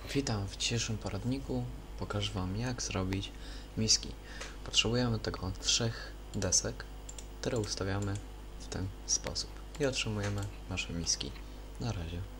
Witam w dzisiejszym poradniku. Pokażę Wam, jak zrobić miski. Potrzebujemy tego 3 desek, które ustawiamy w ten sposób i otrzymujemy nasze miski. Na razie.